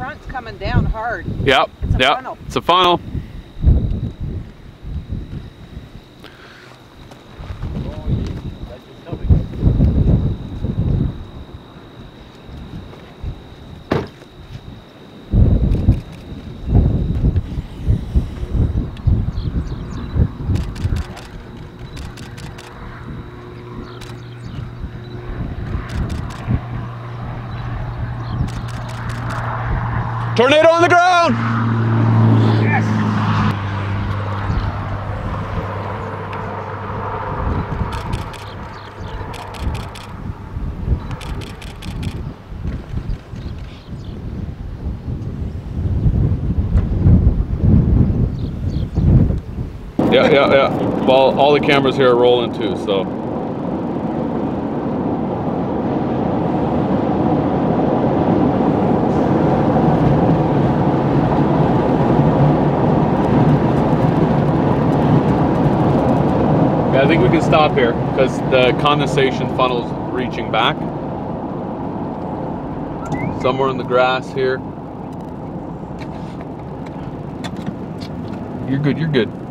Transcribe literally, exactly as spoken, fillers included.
front's coming down hard. Yep. It's a yep. funnel. It's a funnel. Tornado on the ground! Yes! Yeah, yeah, yeah. Well, all the cameras here are rolling too, so. I think we can stop here because the condensation funnel's reaching back. Somewhere in the grass here. You're good, you're good.